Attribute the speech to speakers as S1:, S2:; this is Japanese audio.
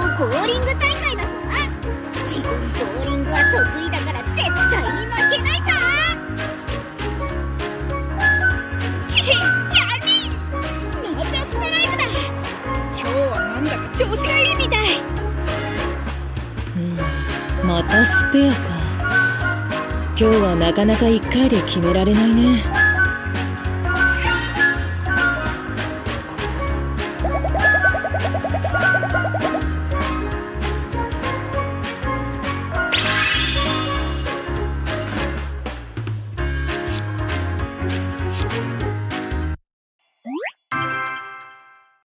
S1: ボーリング大会だぞ。自分ボーリングは得意だから絶対に負けないさ。やりー、またストライクだ。今日はなんだか調子がいいみたい。
S2: またスペアか。今日はなかなか1回で決められないね。